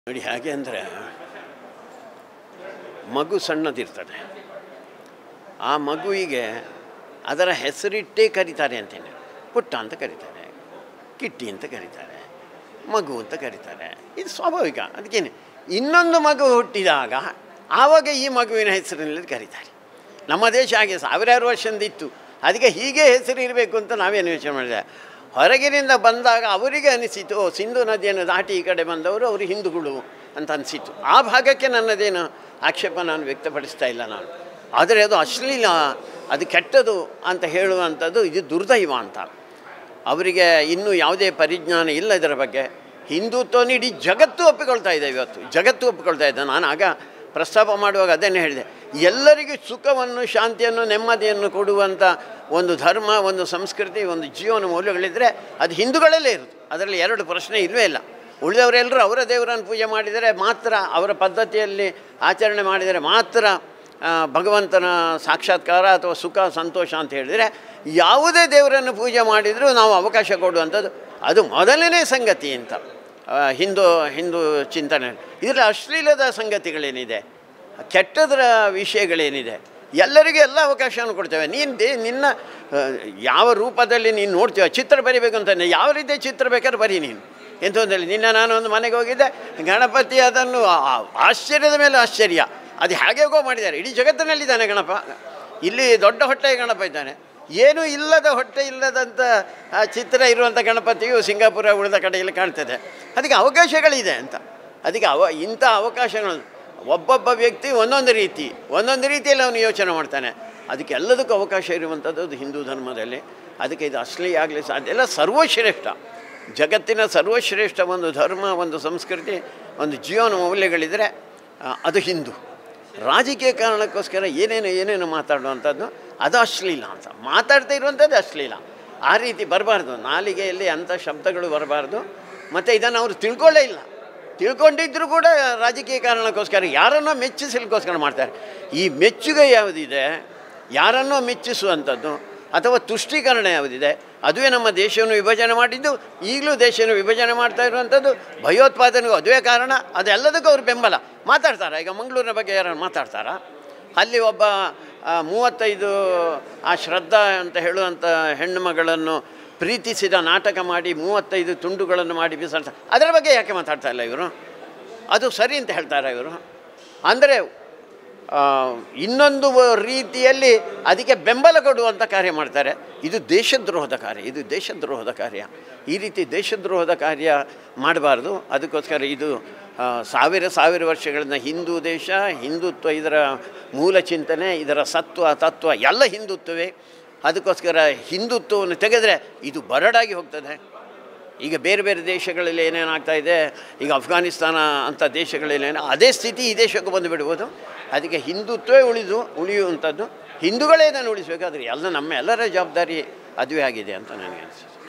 ನೋಡಿ ಹೇಗೆ ಅಂದರೆ ಮಗು ಸಣ್ಣದಿರ್ತದೆ, ಆ ಮಗುವಿಗೆ ಅದರ ಹೆಸರಿಟ್ಟೇ ಕರೀತಾರೆ ಅಂತೇನೆ. ಪುಟ್ಟ ಅಂತ ಕರೀತಾರೆ, ಕಿಟ್ಟಿ ಅಂತ ಕರೀತಾರೆ, ಮಗು ಅಂತ ಕರೀತಾರೆ. ಇದು ಸ್ವಾಭಾವಿಕ. ಅದಕ್ಕೇನೆ ಇನ್ನೊಂದು ಮಗು ಹುಟ್ಟಿದಾಗ ಆವಾಗ ಈ ಮಗುವಿನ ಹೆಸರಿನಲ್ಲಿ ಕರೀತಾರೆ. ನಮ್ಮ ದೇಶ ಹಾಗೆ ಸಾವಿರಾರು ವರ್ಷದಿಂದಿತ್ತು. ಅದಕ್ಕೆ ಹೀಗೆ ಹೆಸರು ಇರಬೇಕು ಅಂತ ನಾವೇನು ಯೋಚನೆ ಮಾಡಿದೆ. ಹೊರಗಿನಿಂದ ಬಂದಾಗ ಅವರಿಗೆ ಅನಿಸಿತು, ಸಿಂಧು ನದಿಯನ್ನು ದಾಟಿ ಈ ಕಡೆ ಬಂದವರು ಅವರು ಹಿಂದೂಗಳು ಅಂತ ಅನಿಸಿತು. ಆ ಭಾಗಕ್ಕೆ ನನ್ನದೇನು ಆಕ್ಷೇಪ ನಾನು ವ್ಯಕ್ತಪಡಿಸ್ತಾ ಇಲ್ಲ ನಾನು. ಆದರೆ ಅದು ಅಶ್ಲೀಲ, ಅದು ಕೆಟ್ಟದು ಅಂತ ಹೇಳುವಂಥದ್ದು ಇದು ದುರ್ದೈವ ಅಂತ. ಅವರಿಗೆ ಇನ್ನೂ ಯಾವುದೇ ಪರಿಜ್ಞಾನ ಇಲ್ಲ ಇದರ ಬಗ್ಗೆ. ಹಿಂದುತ್ವವನ್ನು ಇಡೀ ಜಗತ್ತು ಒಪ್ಪಿಕೊಳ್ತಾ ಇದೆ, ಇವತ್ತು ಜಗತ್ತು ಒಪ್ಪಿಕೊಳ್ತಾ ಇದೆ. ನಾನು ಆಗ ಪ್ರಸ್ತಾಪ ಮಾಡುವಾಗ ಅದನ್ನೇ ಹೇಳಿದೆ, ಎಲ್ಲರಿಗೂ ಸುಖವನ್ನು, ಶಾಂತಿಯನ್ನು, ನೆಮ್ಮದಿಯನ್ನು ಕೊಡುವಂಥ ಒಂದು ಧರ್ಮ, ಒಂದು ಸಂಸ್ಕೃತಿ, ಒಂದು ಜೀವನ ಮೌಲ್ಯಗಳಿದ್ದರೆ ಅದು ಹಿಂದೂಗಳಲ್ಲೇ ಇರೋದು. ಅದರಲ್ಲಿ ಎರಡು ಪ್ರಶ್ನೆ ಇಲ್ಲವೇ ಇಲ್ಲ. ಉಳಿದವರೆಲ್ಲರೂ ಅವರ ದೇವರನ್ನು ಪೂಜೆ ಮಾಡಿದರೆ ಮಾತ್ರ, ಅವರ ಪದ್ಧತಿಯಲ್ಲಿ ಆಚರಣೆ ಮಾಡಿದರೆ ಮಾತ್ರ ಭಗವಂತನ ಸಾಕ್ಷಾತ್ಕಾರ ಅಥವಾ ಸುಖ ಸಂತೋಷ ಅಂತ ಹೇಳಿದರೆ, ಯಾವುದೇ ದೇವರನ್ನು ಪೂಜೆ ಮಾಡಿದರೂ ನಾವು ಅವಕಾಶ ಕೊಡುವಂಥದ್ದು ಅದು ಮೊದಲನೇ ಸಂಗತಿ ಅಂತ ಹಿಂದೂ ಚಿಂತನೆ. ಇದರಲ್ಲಿ ಅಶ್ಲೀಲದ ಸಂಗತಿಗಳೇನಿದೆ, ಕೆಟ್ಟದರ ವಿಷಯಗಳೇನಿದೆ, ಎಲ್ಲರಿಗೂ ಎಲ್ಲ ಅವಕಾಶವನ್ನು ಕೊಡ್ತೇವೆ. ನಿನ್ನ ಯಾವ ರೂಪದಲ್ಲಿ ನೀನು ನೋಡ್ತೀವ, ಚಿತ್ರ ಬರಿಬೇಕು ಅಂತಂದರೆ ಯಾವ ರೀತಿಯ ಚಿತ್ರ ಬೇಕಾದ್ರೆ ಬರೀ ನೀನು ಎಂತಂದೇಳಿ. ನಾನು ಒಂದು ಮನೆಗೆ ಹೋಗಿದ್ದೆ, ಗಣಪತಿ ಅದನ್ನು ಆಶ್ಚರ್ಯದ ಮೇಲೆ ಆಶ್ಚರ್ಯ, ಅದು ಹೇಗೋ ಮಾಡಿದ್ದಾರೆ. ಇಡೀ ಜಗತ್ತಿನಲ್ಲಿದ್ದಾನೆ ಗಣಪ. ಇಲ್ಲಿ ದೊಡ್ಡ ಹೊಟ್ಟೆಯ ಗಣಪ ಇದ್ದಾನೆ, ಏನೂ ಇಲ್ಲದ ಹೊಟ್ಟೆ ಇಲ್ಲದಂಥ ಚಿತ್ರ ಇರುವಂಥ ಗಣಪತಿಯು ಸಿಂಗಾಪುರ ಉಳಿದ ಕಡೆಯಲ್ಲಿ ಕಾಣ್ತದೆ. ಅದಕ್ಕೆ ಅವಕಾಶಗಳಿದೆ ಅಂತ. ಅದಕ್ಕೆ ಇಂಥ ಅವಕಾಶಗಳು ಒಬ್ಬೊಬ್ಬ ವ್ಯಕ್ತಿ ಒಂದೊಂದು ರೀತಿಯಲ್ಲಿ ಅವನು ಯೋಚನೆ ಮಾಡ್ತಾನೆ. ಅದಕ್ಕೆ ಎಲ್ಲದಕ್ಕೂ ಅವಕಾಶ ಇರುವಂಥದ್ದು ಅದು ಹಿಂದೂ ಧರ್ಮದಲ್ಲಿ. ಅದಕ್ಕೆ ಇದು ಅಶ್ಲೀಲ ಆಗಲಿ ಸಾಧ್ಯ ಇಲ್ಲ. ಸರ್ವಶ್ರೇಷ್ಠ, ಜಗತ್ತಿನ ಸರ್ವಶ್ರೇಷ್ಠ ಒಂದು ಧರ್ಮ, ಒಂದು ಸಂಸ್ಕೃತಿ, ಒಂದು ಜೀವನ ಮೌಲ್ಯಗಳಿದ್ದರೆ ಅದು ಹಿಂದೂ. ರಾಜಕೀಯ ಕಾರಣಕ್ಕೋಸ್ಕರ ಏನೇನು ಮಾತಾಡುವಂಥದ್ದು ಅದು ಅಶ್ಲೀಲ ಅಂತ. ಮಾತಾಡ್ತಾ ಇರುವಂಥದ್ದು ಅಶ್ಲೀಲ. ಆ ರೀತಿ ಬರಬಾರ್ದು, ನಾಲಿಗೆಯಲ್ಲಿ ಅಂಥ ಶಬ್ದಗಳು ಬರಬಾರ್ದು. ಮತ್ತು ಇದನ್ನು ಅವರು ತಿಳ್ಕೊಳ್ಳೇ ಇಲ್ಲ. ತಿಳ್ಕೊಂಡಿದ್ದರೂ ಕೂಡ ರಾಜಕೀಯ ಕಾರಣಕ್ಕೋಸ್ಕರ ಯಾರನ್ನೋ ಮೆಚ್ಚಿಸಲಿಕ್ಕೋಸ್ಕರ ಮಾಡ್ತಾರೆ. ಈ ಮೆಚ್ಚುಗೆ ಯಾವುದಿದೆ, ಯಾರನ್ನೋ ಮೆಚ್ಚಿಸುವಂಥದ್ದು ಅಥವಾ ತುಷ್ಟೀಕರಣ ಯಾವುದಿದೆ, ಅದುವೇ ನಮ್ಮ ದೇಶವನ್ನು ವಿಭಜನೆ ಮಾಡಿದ್ದು, ಈಗಲೂ ದೇಶವನ್ನು ವಿಭಜನೆ ಮಾಡ್ತಾ ಇರುವಂಥದ್ದು. ಭಯೋತ್ಪಾದನೆಗೂ ಅದುವೇ ಕಾರಣ. ಅದೆಲ್ಲದಕ್ಕೂ ಅವರು ಬೆಂಬಲ ಮಾತಾಡ್ತಾರೆ. ಈಗ ಮಂಗಳೂರಿನ ಬಗ್ಗೆ ಯಾರು ಮಾತಾಡ್ತಾರಾ? ಅಲ್ಲಿ ಒಬ್ಬ 35 ಆ ಶ್ರದ್ಧಾ ಅಂತ ಹೇಳುವಂಥ ಹೆಣ್ಣು ಮಗಳನ್ನು ಪ್ರೀತಿಸಿದ ನಾಟಕ ಮಾಡಿ 35 ತುಂಡುಗಳನ್ನು ಮಾಡಿ ಬಿಸಾಡ್ತಾರೆ. ಅದರ ಬಗ್ಗೆ ಯಾಕೆ ಮಾತಾಡ್ತಾ ಇಲ್ಲ ಇವರು? ಅದು ಸರಿ ಅಂತ ಹೇಳ್ತಾರೆ ಇವರು. ಅಂದರೆ ಇನ್ನೊಂದು ರೀತಿಯಲ್ಲಿ ಅದಕ್ಕೆ ಬೆಂಬಲ ಕೊಡುವಂಥ ಕಾರ್ಯ ಮಾಡ್ತಾರೆ. ಇದು ದೇಶದ್ರೋಹದ ಕಾರ್ಯ. ಈ ರೀತಿ ದೇಶದ್ರೋಹದ ಕಾರ್ಯ ಮಾಡಬಾರ್ದು. ಅದಕ್ಕೋಸ್ಕರ ಇದು ಸಾವಿರ ವರ್ಷಗಳಿಂದ ಹಿಂದೂ ದೇಶ, ಹಿಂದುತ್ವ ಇದರ ಮೂಲ ಚಿಂತನೆ, ಇದರ ತತ್ವ ಎಲ್ಲ ಹಿಂದುತ್ವವೇ. ಅದಕ್ಕೋಸ್ಕರ ಹಿಂದುತ್ವವನ್ನು ತೆಗೆದರೆ ಇದು ಬರಡಾಗಿ ಹೋಗ್ತದೆ. ಈಗ ಬೇರೆ ದೇಶಗಳಲ್ಲಿ ಏನೇನಾಗ್ತಾ ಇದೆ, ಈಗ ಅಫ್ಘಾನಿಸ್ತಾನ ಅಂಥ ದೇಶಗಳಲ್ಲಿ ಅದೇ ಸ್ಥಿತಿ ಈ ದೇಶಕ್ಕೂ ಬಂದು ಬಿಡ್ಬೋದು. ಅದಕ್ಕೆ ಹಿಂದುತ್ವವೇ ಉಳಿಯುವಂಥದ್ದು, ಹಿಂದೂಗಳೇ ಇದನ್ನು ಉಳಿಸಬೇಕಾದ್ರೆ ಎಲ್ಲ ನಮ್ಮೆಲ್ಲರ ಜವಾಬ್ದಾರಿ ಅದುವೇ ಆಗಿದೆ ಅಂತ ನನಗೆ ಅನಿಸುತ್ತೆ.